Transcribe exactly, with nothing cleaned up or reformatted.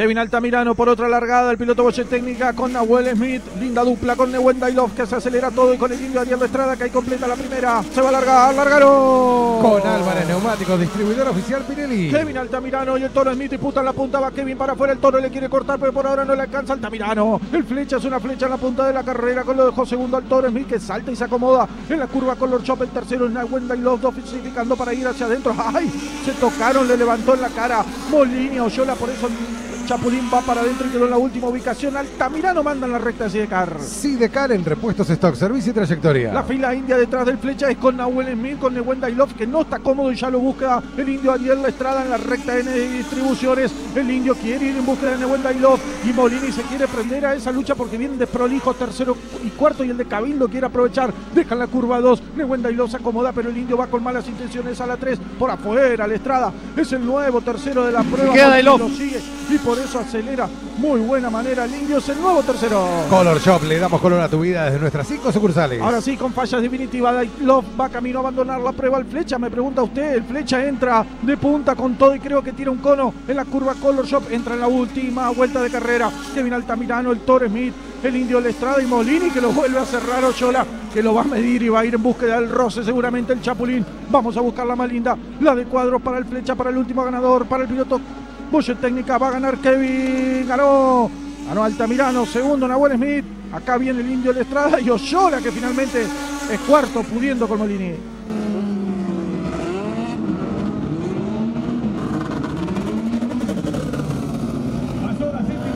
Kevin Altamirano por otra largada, el piloto Boche Técnica con Nahuel Smith, linda dupla con Nehuen Dailov que se acelera todo y con el indio Ariel Estrada que ahí completa la primera, se va a largar, largaron con Álvarez Neumáticos, distribuidor oficial Pirelli. Kevin Altamirano y el Toro Smith disputan la punta, va Kevin para afuera, el Toro le quiere cortar pero por ahora no le alcanza Altamirano, el flecha es una flecha en la punta de la carrera, con lo dejó segundo al Toro Smith que salta y se acomoda en la curva Color Shop, el tercero es Nehuen Dailov, dosificando para ir hacia adentro, ay, se tocaron, le levantó en la cara Molini, Oyola, por eso Chapulín va para adentro y quedó en la última ubicación. Altamirano manda en la recta de Sidecar. Sidecar en repuestos, stock, servicio y trayectoria. La fila india detrás del flecha es con Nahuel Smith, con Nehuen Dailov, que no está cómodo y ya lo busca el indio Ariel Estrada en la recta N de distribuciones. El indio quiere ir en búsqueda de Nehuen Dailov y Molini se quiere prender a esa lucha porque vienen desprolijos tercero y cuarto y el de Cabildo quiere aprovechar. Deja la curva dos. Nehuen Dailov se acomoda, pero el indio va con malas intenciones a la tres. Por afuera, la Estrada es el nuevo tercero de la prueba. Queda Dailov. Lo sigue y por eso acelera muy buena manera el indio, es el nuevo tercero. Color Shop, le damos color a tu vida desde nuestras cinco sucursales. Ahora sí, con fallas definitivas, Dailov va camino a abandonar la prueba. El flecha, me pregunta usted, el flecha entra de punta con todo y creo que tira un cono en la curva Color Shop, entra en la última vuelta de carrera. Kevin Altamirano, el Toro Smith, el indio Lestrada y Molini que lo vuelve a cerrar Oyola, que lo va a medir y va a ir en búsqueda del roce seguramente el Chapulín. Vamos a buscar la más linda, la de cuadros para el flecha, para el último ganador, para el piloto Boche Técnica, va a ganar Kevin, ganó, ganó Altamirano, segundo Nahuel Smith, acá viene el indio Lestrada y Oyola que finalmente es cuarto pudiendo con Molini.